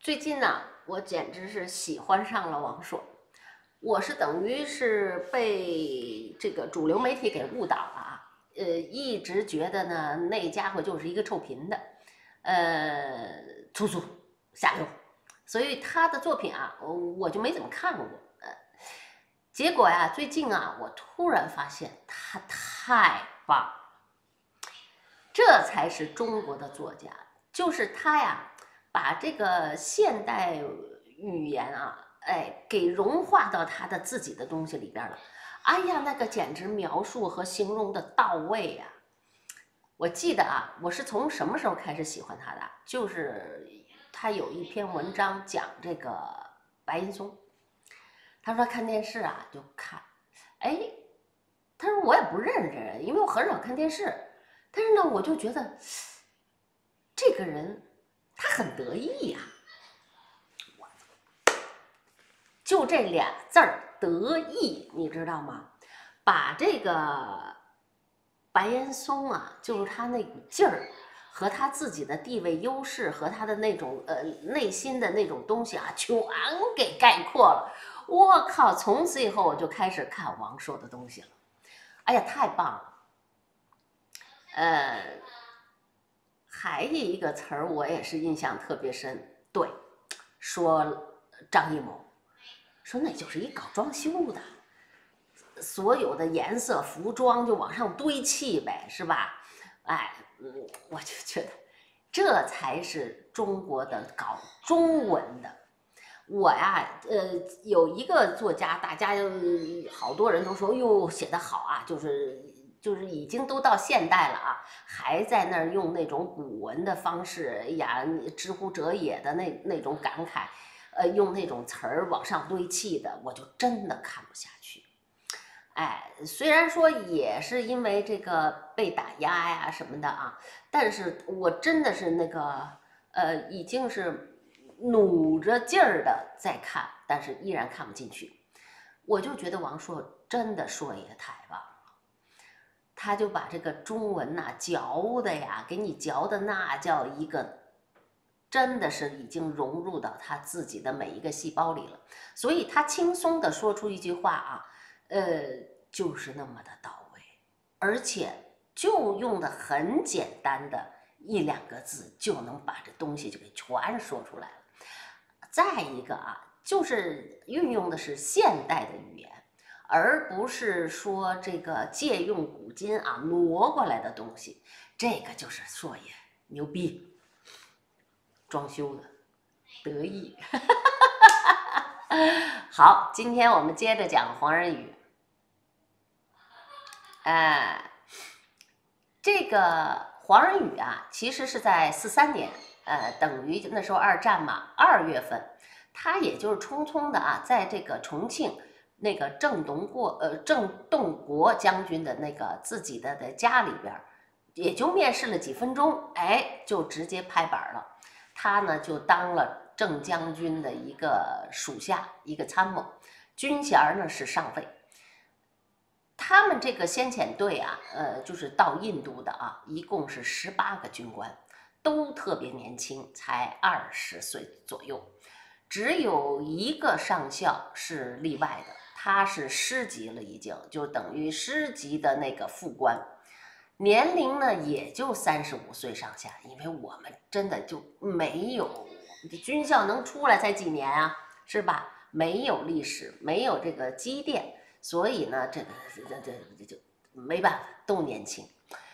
最近呢，我简直是喜欢上了王朔。我是等于是被这个主流媒体给误导了啊。一直觉得呢，那家伙就是一个臭贫的，粗俗下流，所以他的作品啊，我就没怎么看过。结果呀，最近啊，我突然发现他太棒了，这才是中国的作家，就是他呀，把这个现代语言啊，给融化到他的自己的东西里边了。哎呀，那个简直描述和形容的到位呀！我记得啊，我是从什么时候开始喜欢他的？就是他有一篇文章讲这个白岩松，他说看电视啊就看，哎，他说我也不认识这人，因为我很少看电视，但是呢，我就觉得这个人他很得意呀、就这俩字儿得意，你知道吗？把这个白岩松啊，就是他那股劲儿和他自己的地位优势和他的那种内心的那种东西啊，全给概括了。我靠！从此以后我就开始看王朔的东西了。哎呀，太棒了！呃，还有一个词儿我也是印象特别深，对，说张艺谋，说那就是一搞装修的，所有的颜色、服装就往上堆砌呗，是吧？哎，我就觉得这才是中国的搞中文的。我呀，有一个作家，大家好多人都说，哟，写得好啊，就是已经都到现代了啊，还在那儿用那种古文的方式，哎呀，之乎者也的那种感慨，用那种词儿往上堆砌的，我就真的看不下去。哎，虽然说也是因为这个被打压呀什么的啊，但是我真的是那个已经是努着劲儿的在看，但是依然看不进去。我就觉得王朔真的说也太棒了，他就把这个中文呐、嚼的呀，给你嚼的那叫一个。真的是已经融入到他自己的每一个细胞里了，所以他轻松的说出一句话啊，呃，就是那么的到位，而且就用的很简单的一两个字，就能把这东西就给全说出来了。再一个啊，就是运用的是现代的语言，而不是说这个借用古今啊挪过来的东西，这个就是硕爷牛逼，装修的得意。好，今天我们接着讲黄仁宇。哎，这个黄仁宇啊，其实是在43年，等于那时候二战嘛，2月份，他也就是匆匆的啊，在这个重庆那个郑洞国将军的那个自己的家里边，也就面试了几分钟，哎，就直接拍板了。他呢就当了郑将军的一个属下，一个参谋，军衔呢是上尉。他们这个先遣队啊，就是到印度的啊，一共是18个军官，都特别年轻，才20岁左右，只有一个上校是例外的，他是师级了，已经就等于师级的那个副官，年龄呢也就35岁上下，因为我们真的就没有军校能出来才几年啊，是吧？没有历史，没有这个积淀。所以呢，这就没办法，都年轻。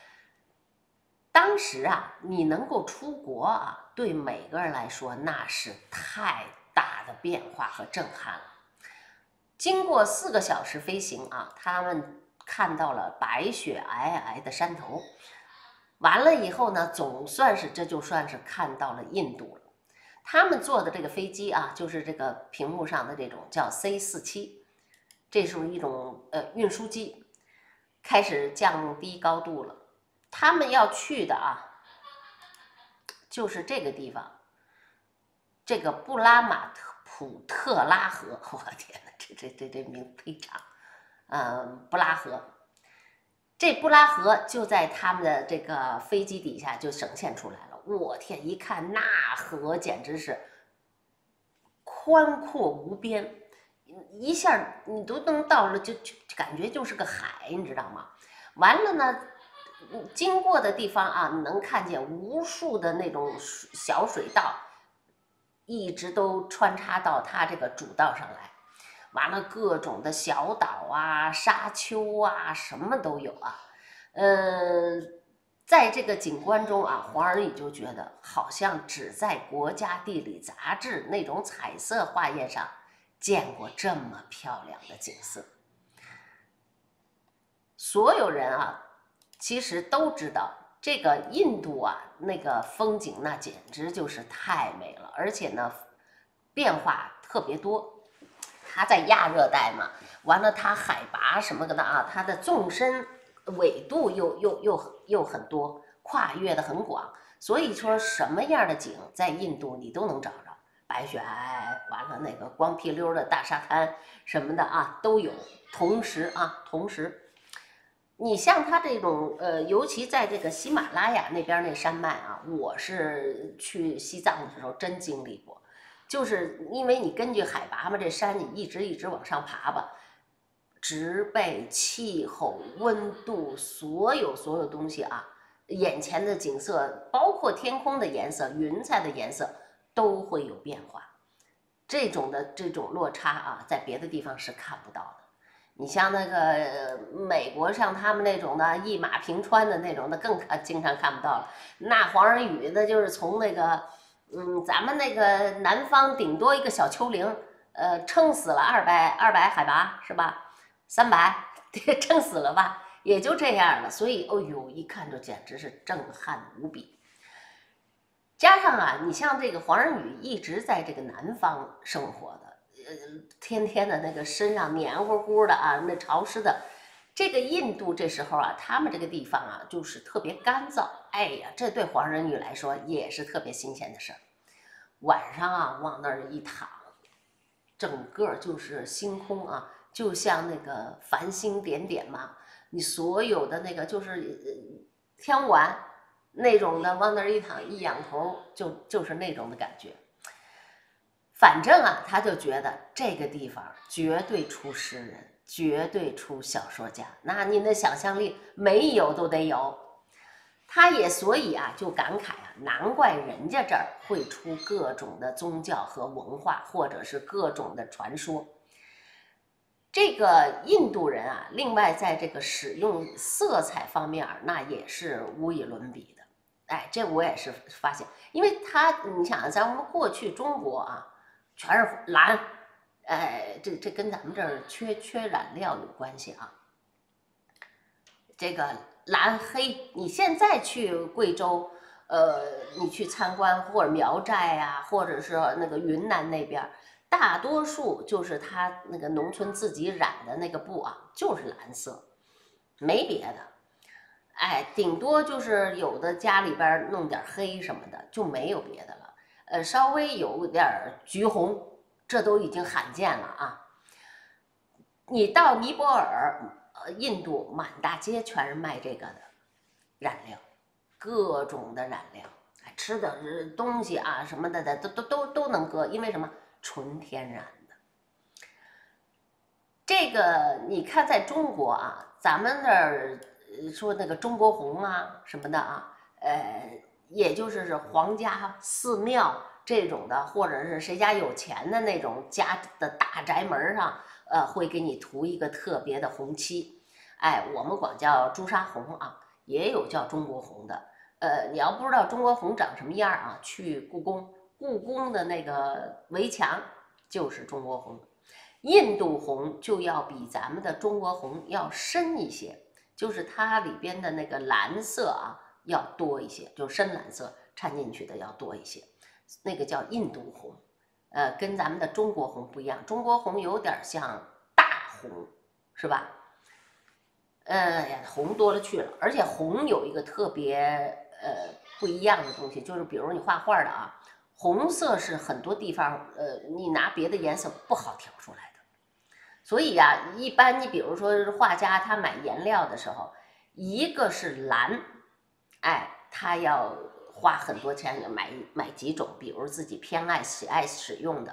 当时啊，你能够出国啊，对每个人来说那是太大的变化和震撼了。经过4个小时飞行啊，他们看到了白雪皑皑的山头。完了以后呢，这就算是看到了印度了。他们坐的这个飞机啊，就是这个屏幕上的这种叫 C47。这是一种运输机，开始降低高度了。他们要去的啊，就是这个地方，这个布拉马普特拉河。我天哪，这名忒长。布拉河，这布拉河就在他们的这个飞机底下就呈现出来了。我天，一看那河简直是宽阔无边，一下你都能到了，就感觉就是个海，你知道吗？完了呢，经过的地方啊，你能看见无数的那种小水道，一直都穿插到它这个主道上来。完了，各种的小岛啊、沙丘啊，什么都有啊。在这个景观中啊，黄仁宇就觉得好像只在国家地理杂志那种彩色画页上见过这么漂亮的景色。所有人啊，其实都知道这个印度啊，那个风景那简直就是太美了，而且呢，变化特别多。它在亚热带嘛，完了它海拔什么的啊，它的纵深纬度又很多，跨越的很广，所以说什么样的景在印度你都能找着，白雪皑，完了那个光屁溜的大沙滩什么的啊都有。同时，你像它这种尤其在这个喜马拉雅那边那山脉啊，我是去西藏的时候真经历过。就是因为你根据海拔嘛，这山你一直往上爬吧，植被、气候、温度，所有东西啊，眼前的景色，包括天空的颜色、云彩的颜色，都会有变化。这种落差啊，在别的地方是看不到的。你像那个美国，像他们那种的一马平川的那种的，更经常看不到了。那黄仁宇那就是从那个。咱们那个南方顶多一个小丘陵，撑死了200海拔是吧？300，撑死了吧，也就这样了。所以，哦呦，一看就简直是震撼无比。加上啊，你像这个黄仁宇一直在这个南方生活的，天天的那个身上黏糊糊的啊，那潮湿的。这个印度这时候啊，他们这个地方啊，就是特别干燥。哎呀，这对黄仁宇来说也是特别新鲜的事儿。晚上啊，往那儿一躺，整个就是星空啊，就像那个繁星点点嘛。你所有的那个就是天文那种的，往那儿一躺，一仰头就是那种的感觉。反正啊，他就觉得这个地方绝对出诗人。绝对出小说家，那您的想象力没有都得有。他也所以啊，就感慨啊，难怪人家这儿会出各种的宗教和文化，或者是各种的传说。这个印度人啊，另外在这个使用色彩方面，那也是无与伦比的。哎，这我也是发现，因为你想，在我们过去中国啊，全是蓝。这跟咱们这儿缺染料有关系啊。这个蓝黑，你现在去贵州，你去参观或者苗寨啊，或者是那个云南那边，大多数就是他那个农村自己染的那个布啊，就是蓝色，没别的。哎，顶多就是有的家里边弄点黑什么的，就没有别的了。稍微有点橘红。这都已经罕见了啊！你到尼泊尔、印度，满大街全是卖这个的染料，各种的染料，吃的东西啊什么的都能搁，因为什么？纯天然的。这个你看，在中国啊，咱们那儿说那个中国红啊什么的啊，也就是皇家寺庙。这种的，或者是谁家有钱的那种家的大宅门上，会给你涂一个特别的红漆，哎，我们管叫朱砂红啊，也有叫中国红的。你要不知道中国红长什么样啊，去故宫的那个围墙就是中国红。印度红就要比咱们的中国红要深一些，就是它里边的那个蓝色啊要多一些，就深蓝色掺进去的要多一些。那个叫印度红，跟咱们的中国红不一样。中国红有点像大红，是吧？红多了去了。而且红有一个特别不一样的东西，就是比如你画画的啊，红色是很多地方你拿别的颜色不好调出来的。所以呀，一般你比如说画家他买颜料的时候，一个是蓝，哎，他要花很多钱买几种，比如自己偏爱喜爱使用的，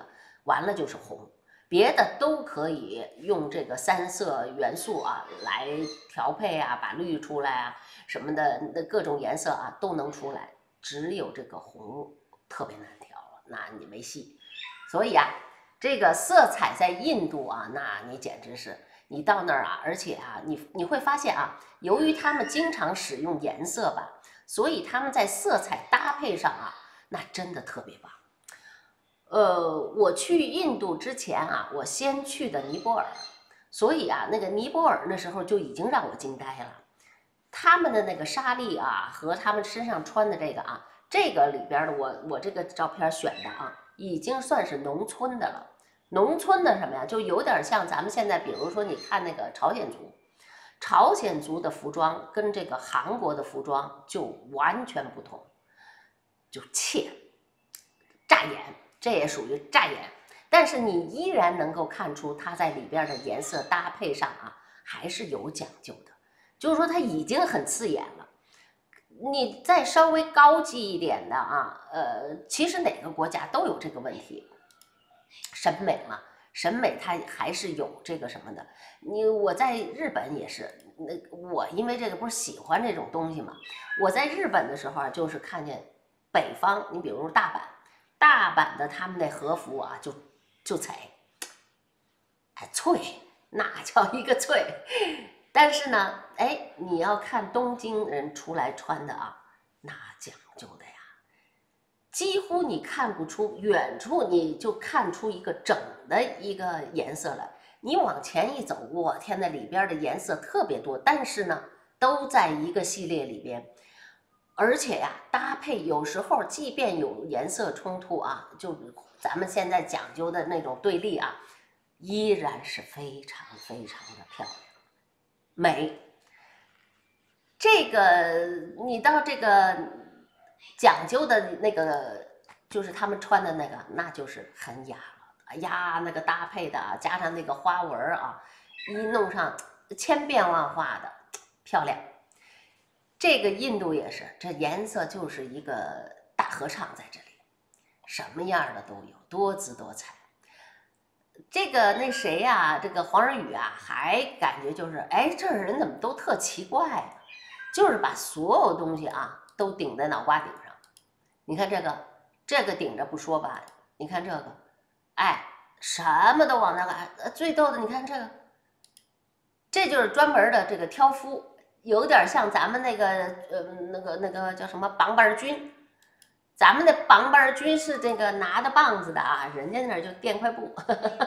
完了就是红，别的都可以用这个3色元素啊来调配啊，把绿出来啊什么的，那各种颜色啊都能出来，只有这个红特别难调了，那你没戏。所以啊，这个色彩在印度啊，那你简直是你到那儿啊，而且啊，你会发现啊，由于他们经常使用颜色吧，所以他们在色彩搭配上啊，那真的特别棒。我去印度之前啊，我先去的尼泊尔，所以啊，那个尼泊尔那时候就已经让我惊呆了。他们的那个纱丽啊，和他们身上穿的这个啊，这个里边的我这个照片选的啊，已经算是农村的了。农村的什么呀，就有点像咱们现在，比如说你看那个朝鲜族，朝鲜族的服装跟这个韩国的服装就完全不同，就切扎眼，这也属于扎眼，但是你依然能够看出它在里边的颜色搭配上啊，还是有讲究的。就是说它已经很刺眼了，你再稍微高级一点的啊，其实哪个国家都有这个问题，审美嘛，审美它还是有这个什么的。我在日本也是，我因为这个不是喜欢这种东西嘛，我在日本的时候啊，就是看见北方，你比如大阪的他们那和服啊，就彩，还脆，那叫一个脆。但是呢，哎，你要看东京人出来穿的啊，那讲究的呀，几乎你看不出，远处你就看出一个整的一个颜色来。你往前一走，我天呐，里边的颜色特别多，但是呢，都在一个系列里边。而且呀，搭配有时候即便有颜色冲突啊，就咱们现在讲究的那种对立啊，依然是非常非常的漂亮。美，这个你到这个讲究的那个，就是他们穿的那个，那就是很雅了。哎呀，那个搭配的啊，加上那个花纹啊，一弄上千变万化的，漂亮。这个印度也是，这颜色就是一个大合唱在这里，什么样的都有，多姿多彩。这个那谁呀，这个黄仁宇啊，还感觉就是，哎，这人怎么都特奇怪呢？就是把所有东西啊都顶在脑瓜顶上。你看这个顶着不说吧，你看这个，哎，什么都往那个。最逗的，你看这个，这就是专门的这个挑夫，有点像咱们那个那个叫什么绑板军。咱们的绑板军是这个拿着棒子的啊，人家那就垫块布，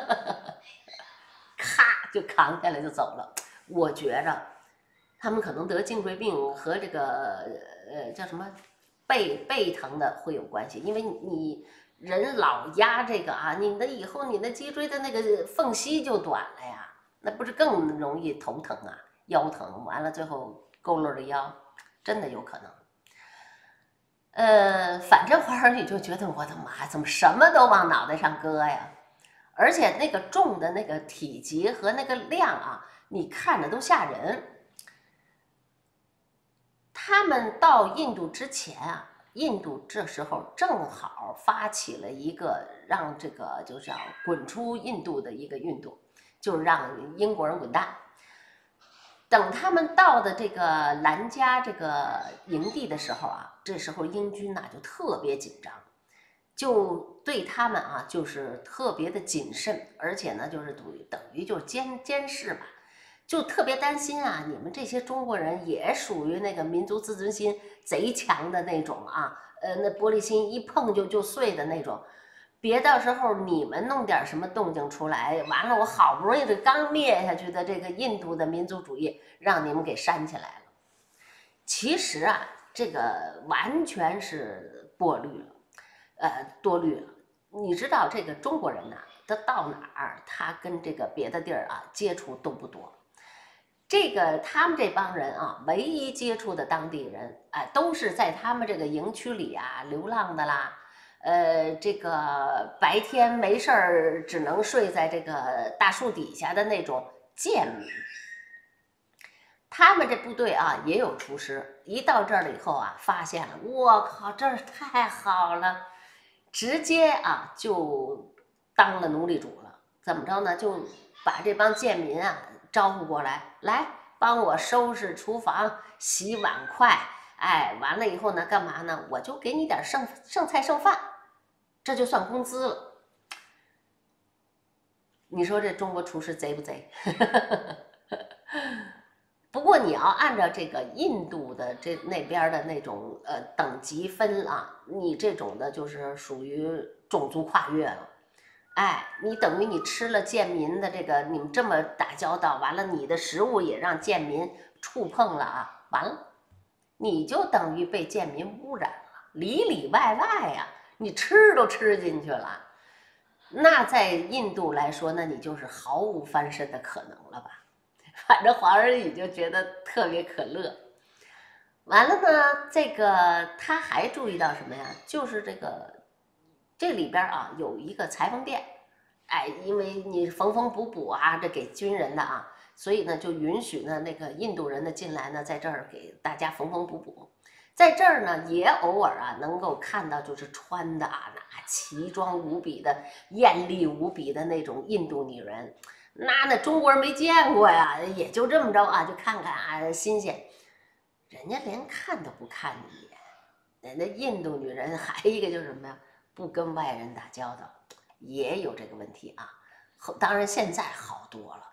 咔就扛下来就走了。我觉着他们可能得颈椎病和这个叫什么背疼的会有关系，因为你人老压这个啊，你的以后你的脊椎的那个缝隙就短了呀，那不是更容易头疼啊、腰疼，完了最后佝偻着腰，真的有可能。反正花儿你就觉得我的妈，怎么什么都往脑袋上搁呀？而且那个重的那个体积和那个量啊，你看着都吓人。他们到印度之前啊，印度这时候正好发起了一个让这个就叫滚出印度的一个运动，就是让英国人滚蛋。等他们到的这个兰加这个营地的时候啊，这时候英军呐就特别紧张，就对他们啊就是特别的谨慎，而且呢就是等于就是监视吧，就特别担心啊，你们这些中国人也属于那个民族自尊心贼强的那种啊，那玻璃心一碰就碎的那种。别到时候你们弄点什么动静出来，完了我好不容易的刚灭下去的这个印度的民族主义，让你们给煽起来了。其实啊，这个完全是多虑了。你知道这个中国人呐，他到哪儿，他跟这个别的地儿啊接触都不多。这个他们这帮人啊，唯一接触的当地人，哎，都是在他们这个营区里啊流浪的啦。这个白天没事儿只能睡在这个大树底下的那种贱民。他们这部队啊也有厨师，一到这儿了以后啊，发现了，我靠，这儿太好了，直接啊就当了奴隶主了。怎么着呢？就把这帮贱民啊招呼过来，来帮我收拾厨房、洗碗筷。哎，完了以后呢，干嘛呢？我就给你点剩菜剩饭，这就算工资了。你说这中国厨师贼不贼？不过你要按照这个印度的那边的那种等级分啊，你这种的就是属于种族跨越了。哎，你等于你吃了贱民的这个，你们这么打交道，完了你的食物也让贱民触碰了啊，完了，你就等于被贱民污染了，里里外外呀，你吃都吃进去了。那在印度来说，那你就是毫无翻身的可能了吧？反正黄仁宇就觉得特别可乐。完了呢，这个他还注意到什么呀？就是这里边啊有一个裁缝店，哎，因为你缝缝补补啊，这给军人的啊，所以呢就允许呢那个印度人呢进来呢，在这儿给大家缝缝补补。在这儿呢，也偶尔啊能够看到，就是穿的啊那奇装无比的、艳丽无比的那种印度女人，那中国人没见过呀，也就这么着啊，就看看啊新鲜。人家连看都不看你一眼。人家印度女人还一个就是什么呀？不跟外人打交道，也有这个问题啊。当然现在好多了。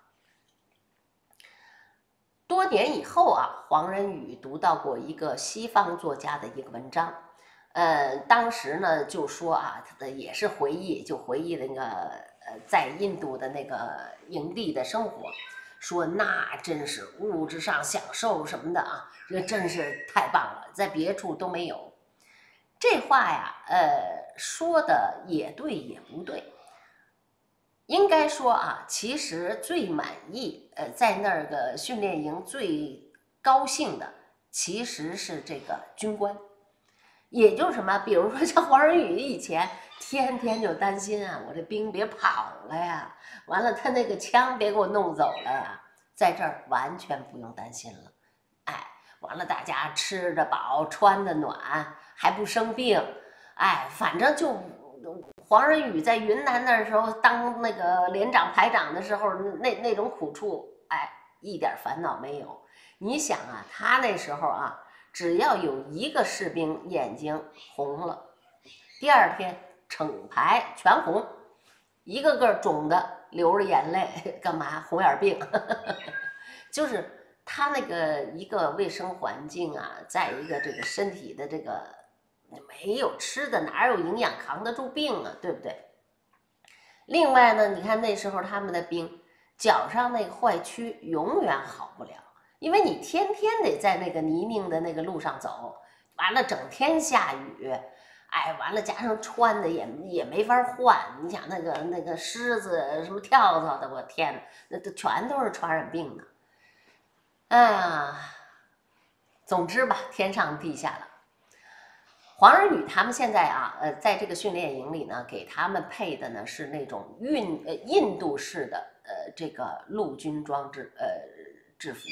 多年以后啊，黄仁宇读到过一个西方作家的一个文章，当时呢就说啊，他的也是回忆，就回忆那个在印度的那个营地的生活，说那真是物质上享受什么的啊，这真是太棒了，在别处都没有。这话呀，说的也对也不对。应该说啊，其实最满意，在那个训练营最高兴的，其实是这个军官。也就是什么，比如说像黄仁宇以前天天就担心啊，我这兵别跑了呀，完了他那个枪别给我弄走了呀，在这儿完全不用担心了。哎，完了大家吃得饱，穿得暖，还不生病，哎，反正就。黄仁宇在云南那时候当那个连长排长的时候，那种苦处，哎，一点烦恼没有。你想啊，他那时候啊，只要有一个士兵眼睛红了，第二天整排全红，一个个肿的流着眼泪，干嘛？红眼病，就是他那个一个卫生环境啊，再一个这个身体的这个。没有吃的哪有营养扛得住病啊，对不对？另外呢，你看那时候他们的兵脚上那个坏区永远好不了，因为你天天得在那个泥泞的那个路上走，完了整天下雨，哎，完了加上穿的也没法换。你想那个虱子什么跳蚤的，我天哪，那都全都是传染病的。哎呀，总之吧，天上地下了。黄仁宇他们现在啊，在这个训练营里呢，给他们配的呢是那种印度式的这个陆军装制服。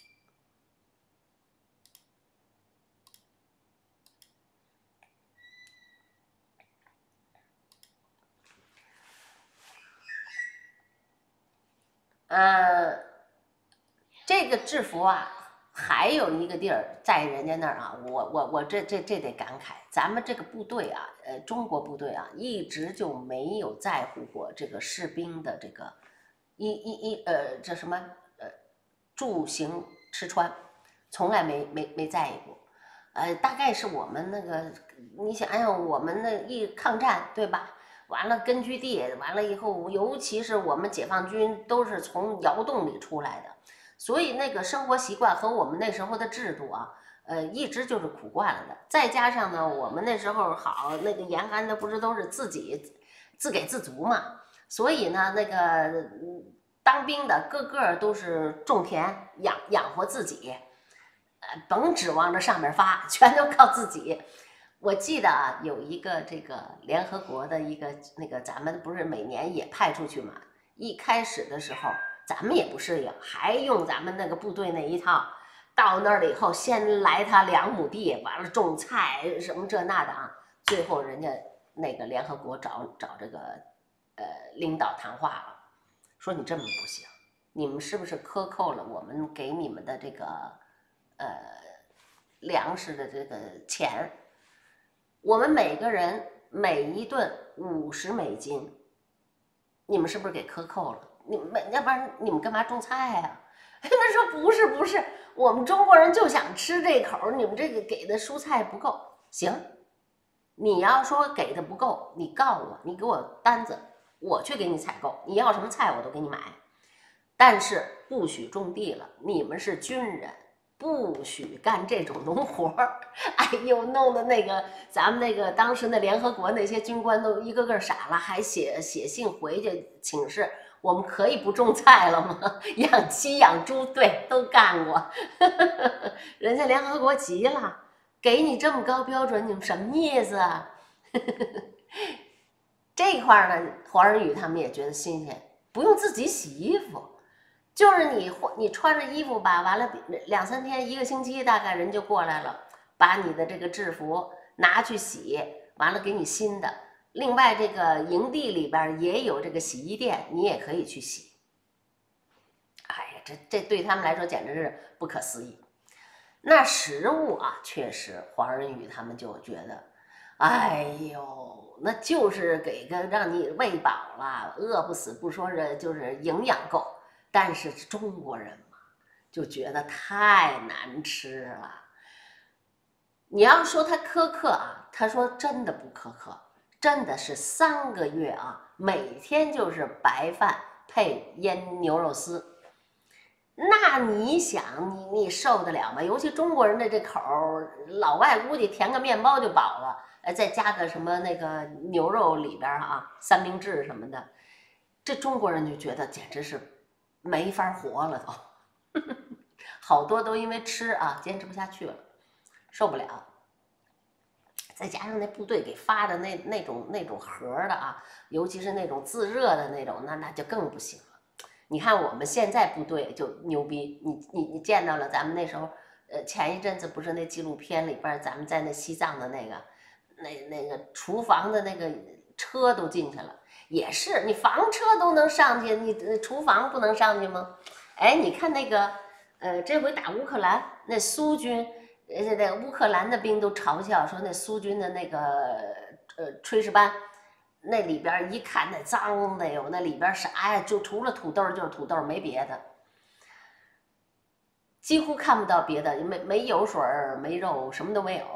这个制服啊，还有一个地儿在人家那儿啊，我这得感慨，咱们这个部队啊，中国部队啊，一直就没有在乎过这个士兵的这个这什么住行吃穿，从来没在意过。大概是我们那个，你想想，我们那抗战对吧？完了根据地，完了以后，尤其是我们解放军都是从窑洞里出来的。所以那个生活习惯和我们那时候的制度啊，一直就是苦惯了的。再加上呢，我们那时候好那个严寒的，不是都是自给自足嘛？所以呢，那个当兵的个个都是种田养活自己，甭指望着上面发，全都靠自己。我记得啊，有一个这个联合国的一个那个，咱们不是每年也派出去嘛？一开始的时候。咱们也不适应，还用咱们那个部队那一套。到那儿了以后，先来他2亩地，完了种菜什么这那的啊。最后人家那个联合国找这个领导谈话了，说你这么不行，你们是不是克扣了我们给你们的这个粮食的这个钱？我们每个人每一顿$50，你们是不是给克扣了？你们要不然你们干嘛种菜呀？他说不是，我们中国人就想吃这口，你们这个给的蔬菜不够。行，你要说给的不够，你告诉我，你给我单子，我去给你采购，你要什么菜我都给你买，但是不许种地了，你们是军人，不许干这种农活儿。哎呦，弄的那个咱们那个当时那联合国那些军官都一个个傻了，还写信回去请示，我们可以不种菜了吗？养鸡养猪，对，都干过。人家联合国急了，给你这么高标准，你们什么意思啊？这块呢，黄仁宇他们也觉得新鲜，不用自己洗衣服。就是你穿着衣服吧，完了2、3天1个星期，大概人就过来了，把你的这个制服拿去洗，完了给你新的。另外，这个营地里边也有这个洗衣店，你也可以去洗。哎呀，这对他们来说简直是不可思议。那食物啊，确实黄仁宇他们就觉得，哎呦，那就是给个让你喂饱了，饿不死不说是就是营养够。但是中国人嘛，就觉得太难吃了。你要说他苛刻啊，他说真的不苛刻，真的是3个月啊，每天就是白饭配腌牛肉丝。那你想，你受得了吗？尤其中国人的这口，老外估计填个面包就饱了，再加个什么那个牛肉里边啊，三明治什么的，这中国人就觉得简直是没法活了都。好多都因为吃啊坚持不下去了，受不了。再加上那部队给发的那种盒的啊，尤其是那种自热的那种，那就更不行了。你看我们现在部队就牛逼，你见到了咱们那时候，前一阵子不是那纪录片里边，咱们在那西藏的那个厨房的那个车都进去了，也是你房车都能上去，你厨房不能上去吗？哎，你看那个，这回打乌克兰，那苏军，那个乌克兰的兵都嘲笑说那苏军的那个炊事班。那里边一看那脏的哟，那里边啥呀？就除了土豆就是土豆，没别的，几乎看不到别的，没油水没肉，什么都没有。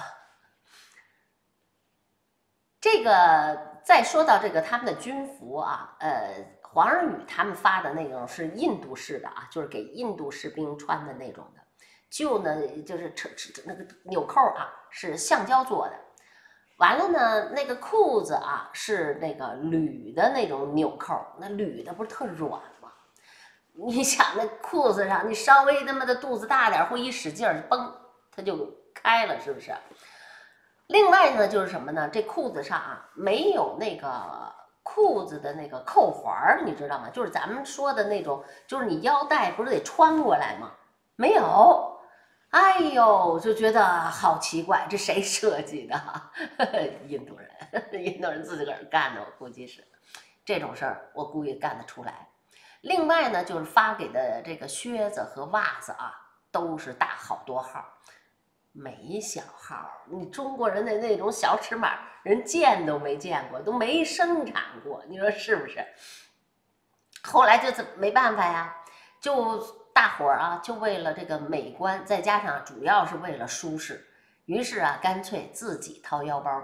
这个再说到这个他们的军服啊，黄仁宇他们发的那种是印度式的啊，就是给印度士兵穿的那种的，就是那个纽扣啊是橡胶做的。完了呢，那个裤子啊是那个铝的那种纽扣，那铝的不是特软吗？你想那裤子上，你稍微他妈的肚子大点，或一使劲儿，嘣，它就开了，是不是？另外呢，就是什么呢？这裤子上啊没有那个裤子的那个扣环，你知道吗？就是咱们说的那种，就是你腰带不是得穿过来吗？没有。哎呦，就觉得好奇怪，这谁设计的？印度人，印度人自个儿干的，我估计是这种事儿，我估计干得出来。另外呢，就是发给的这个靴子和袜子啊，都是大好多号，没小号。你中国人的那种小尺码，人见都没见过，都没生产过，你说是不是？后来就没办法呀，就大伙儿啊，就为了这个美观，再加上主要是为了舒适，于是啊，干脆自己掏腰包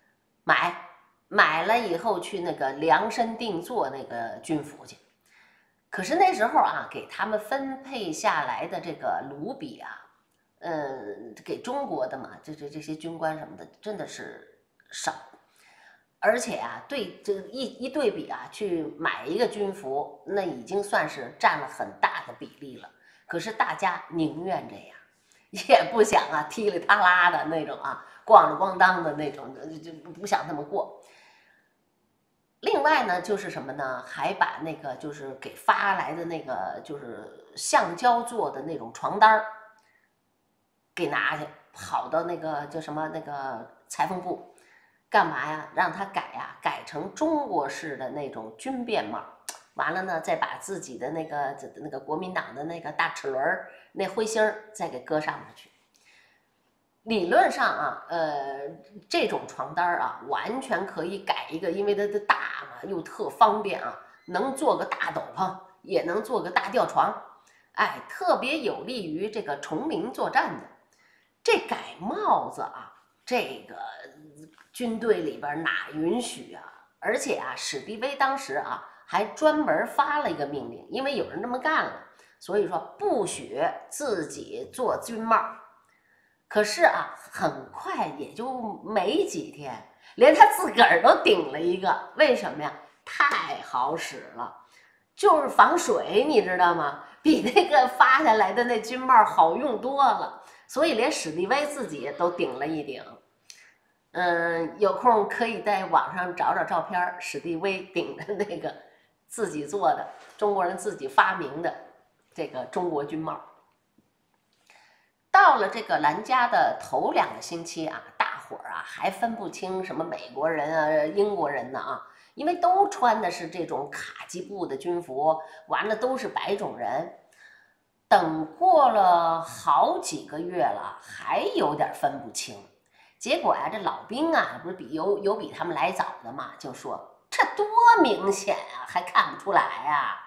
买了以后去那个量身定做那个军服去。可是那时候啊，给他们分配下来的这个卢比啊，给中国的嘛，这些军官什么的，真的是少。而且啊，对这一对比啊，去买一个军服，那已经算是占了很大的比例了。可是大家宁愿这样，也不想啊踢里踏拉的那种啊，咣了咣当的那种，就不想那么过。另外呢，就是什么呢？还把那个就是给发来的那个就是橡胶做的那种床单给拿去，跑到那个叫什么那个裁缝部。干嘛呀？让他改成中国式的那种军便帽，完了呢，再把自己的那个国民党的那个大齿轮那徽星再给搁上面去。理论上啊，这种床单啊，完全可以改一个，因为它的大嘛，又特方便啊，能做个大斗篷，也能做个大吊床，哎，特别有利于这个丛林作战的。这改帽子啊，这个军队里边哪允许啊？而且啊，史迪威当时啊还专门发了一个命令，因为有人这么干了，所以说不许自己做军帽。可是啊，很快也就没几天，连他自个儿都顶了一个。为什么呀？太好使了，就是防水，你知道吗？比那个发下来的那军帽好用多了。所以连史蒂威自己都顶了一顶。有空可以在网上找找照片，史蒂威顶的那个自己做的中国人自己发明的这个中国军帽。到了这个兰家的头2个星期啊，大伙儿啊还分不清什么美国人啊、英国人呢啊，因为都穿的是这种卡其布的军服，完了都是白种人。等过了好几个月了，还有点分不清。结果呀，这老兵啊，不是有比他们来早的嘛，就说这多明显啊，还看不出来呀？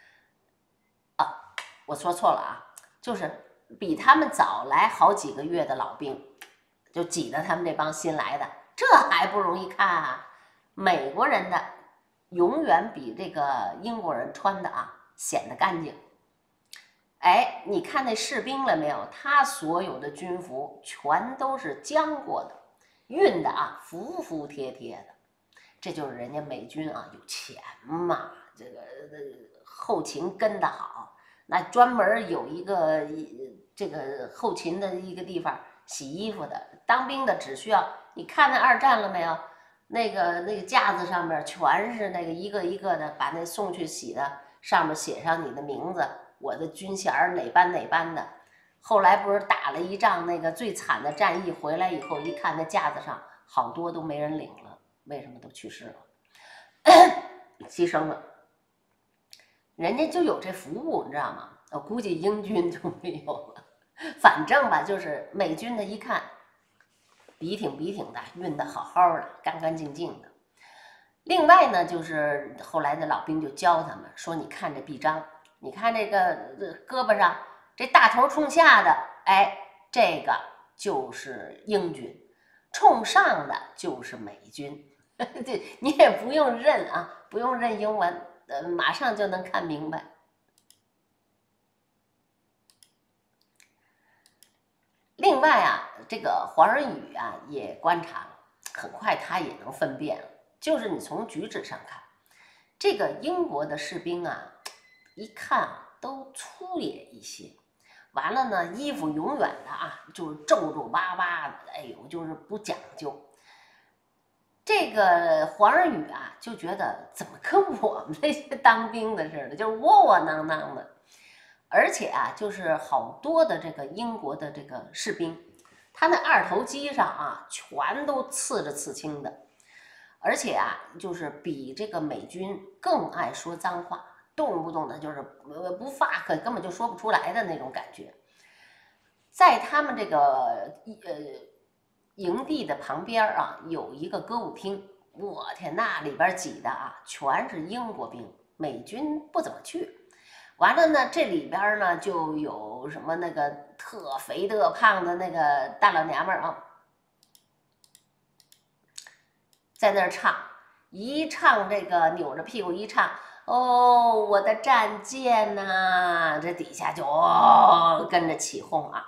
我说错了啊，就是比他们早来好几个月的老兵，就挤得他们这帮新来的，这还不容易看啊？美国人的永远比这个英国人穿的啊显得干净。哎，你看那士兵了没有？他所有的军服全都是浆过的，熨的啊，服服帖帖的。这就是人家美军啊，有钱嘛，这个后勤跟得好，那专门有一个这个后勤的一个地方洗衣服的。当兵的只需要你看那二战了没有？那个架子上面全是那个一个一个的，把那送去洗的，上面写上你的名字。我的军衔哪班哪班的，后来不是打了一仗那个最惨的战役回来以后，一看那架子上好多都没人领了，为什么都去世了，牺牲了？人家就有这服务，你知道吗？我估计英军就没有了。反正吧，就是美军的一看，笔挺的，熨得好好的，干干净净的。另外呢，就是后来的老兵就教他们说：“你看这臂章。”你看这个胳膊上这大头冲下的，哎，这个就是英军；冲上的就是美军。这你也不用认啊，不用认英文，马上就能看明白。另外啊，这个黄仁宇啊也观察了，很快他也能分辨了，就是你从举止上看，这个英国的士兵啊。一看啊，都粗野一些，完了呢，衣服永远的啊，就是皱皱巴巴的，哎呦，就是不讲究。这个黄仁宇啊，就觉得怎么跟我们这些当兵的似的，就是窝窝囊囊的。而且啊，就是好多的这个英国的这个士兵，他那二头肌上啊，全都刺着刺青的，而且啊，就是比这个美军更爱说脏话。动不动的就是不发，根本就说不出来的那种感觉。在他们这个营地的旁边啊，有一个歌舞厅，我天，那里边挤的啊，全是英国兵，美军不怎么去。完了呢，这里边呢就有什么那个特肥特胖的那个大老娘们啊，在那儿唱，一唱这个扭着屁股一唱。哦，我的战舰呐，这底下就跟着起哄啊。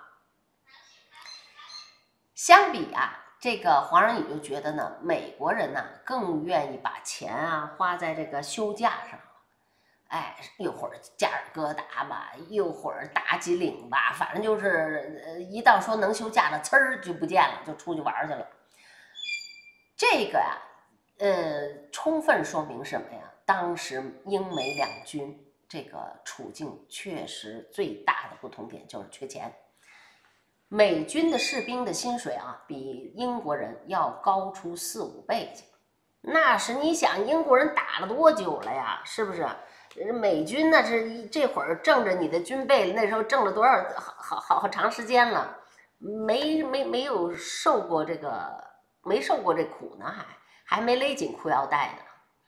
相比啊，这个黄仁宇就觉得呢，美国人呢更愿意把钱啊花在这个休假上。哎，一会儿加尔各答吧，一会儿打几岭吧，反正就是一到说能休假了，呲儿就不见了，就出去玩去了。这个呀，充分说明什么呀？当时英美两军这个处境确实最大的不同点就是缺钱。美军的士兵的薪水啊，比英国人要高出4、5倍去。 那是你想英国人打了多久了呀？是不是？美军那是这会儿挣着你的军备，那时候挣了多少好长时间了，没有受过这个，没受过这苦呢，还没勒紧裤腰带呢。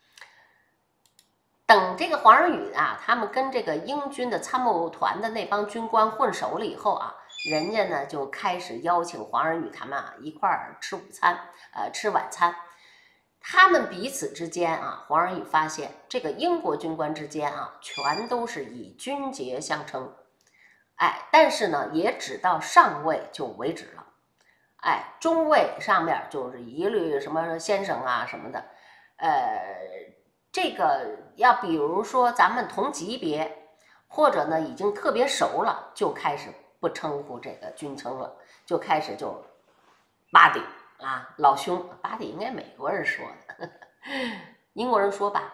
等这个黄仁宇啊，他们跟这个英军的参谋团的那帮军官混熟了以后啊，人家呢就开始邀请黄仁宇他们啊一块儿吃午餐，吃晚餐。他们彼此之间啊，黄仁宇发现这个英国军官之间啊，全都是以军节相称，哎，但是呢，也只到上尉就为止了，哎，中尉上面就是一律什么先生啊什么的，这个要比如说咱们同级别，或者呢已经特别熟了，就开始不称呼这个军称了，就开始就巴迪。啊，老兄，巴迪应该美国人说的，英国人说吧。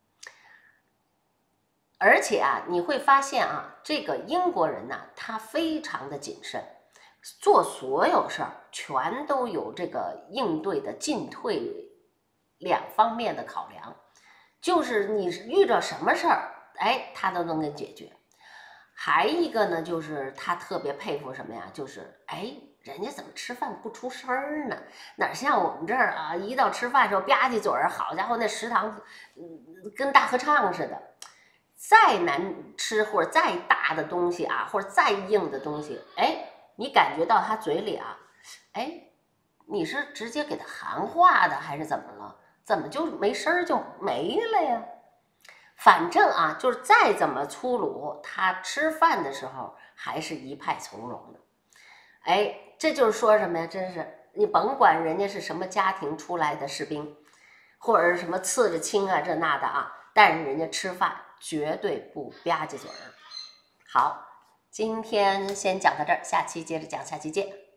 而且啊，你会发现啊，这个英国人呢，他非常的谨慎，做所有事儿全都有这个应对的进退两方面的考量，就是你遇着什么事儿，哎，他都能给解决。还一个呢，就是他特别佩服什么呀？就是哎。人家怎么吃饭不出声儿呢？哪像我们这儿啊，一到吃饭的时候吧唧嘴儿，好家伙，那食堂，跟大合唱似的。再难吃或者再大的东西啊，或者再硬的东西，哎，你感觉到他嘴里啊，哎，你是直接给他含化的还是怎么了？怎么就没声儿就没了呀？反正啊，就是再怎么粗鲁，他吃饭的时候还是一派从容的。哎，这就是说什么呀？真是你甭管人家是什么家庭出来的士兵，或者是什么次着亲啊这那的啊，但是人家吃饭绝对不吧唧嘴儿。好，今天先讲到这儿，下期接着讲，下期见。